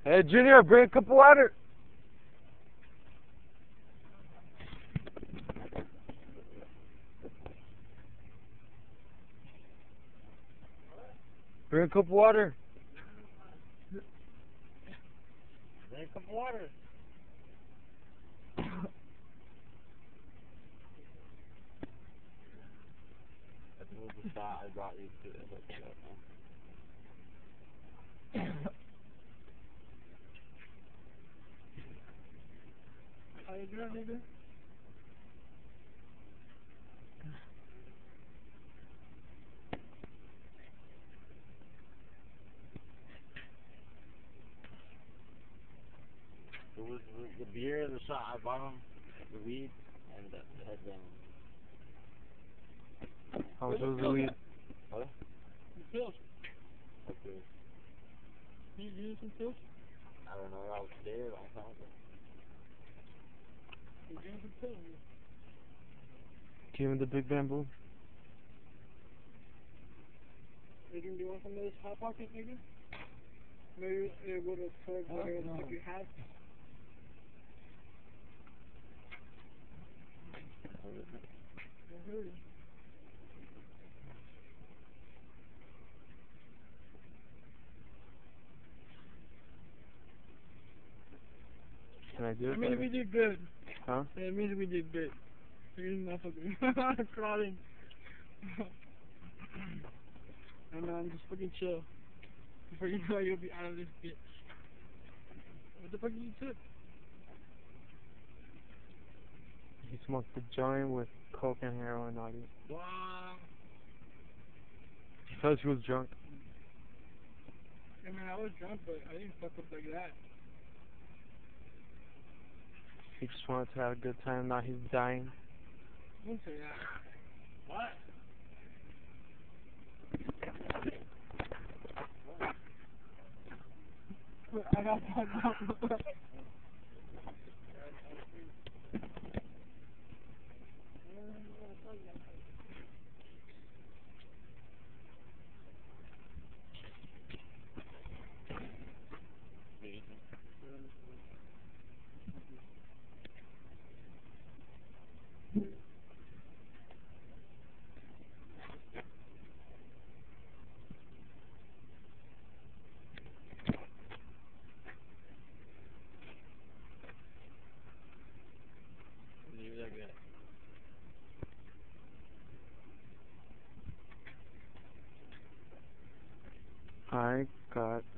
Hey, Junior, bring a cup of water. Bring a cup of water. Bring a cup of water. That was the shot I brought you to. How you doing, nigga? It was the beer, the shot I bought him, the weed, and the headband. How much was the weed? What? The pills. What pills? You need some pills? I don't know. I was there a long time ago. You need some pills? Give him the big bamboo. Adrian, do you want some of this Hot Pocket, nigga? Maybe it would have served better if you had. I heard it. Can I do it? I mean, we did good. Huh? It means we did good. You're not fucking crawling. And man, just fucking chill. Before you know, you'll be out of this bitch. What the fuck did you took? He smoked the joint with coke and heroin on it. Wow. Because he was drunk. I mean, I was drunk, but I didn't fuck up like that. He just wanted to have a good time. Now he's dying. I wouldn't say that. What? I got fucked up. I got